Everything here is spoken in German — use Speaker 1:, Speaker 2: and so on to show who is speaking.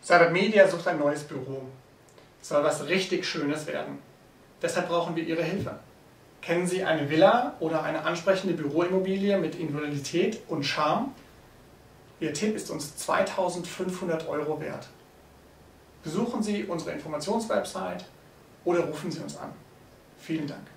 Speaker 1: Cybert Media sucht ein neues Büro. Es soll was richtig Schönes werden. Deshalb brauchen wir Ihre Hilfe. Kennen Sie eine Villa oder eine ansprechende Büroimmobilie mit Individualität und Charme? Ihr Tipp ist uns 2.500 € wert. Besuchen Sie unsere Informationswebsite oder rufen Sie uns an. Vielen Dank.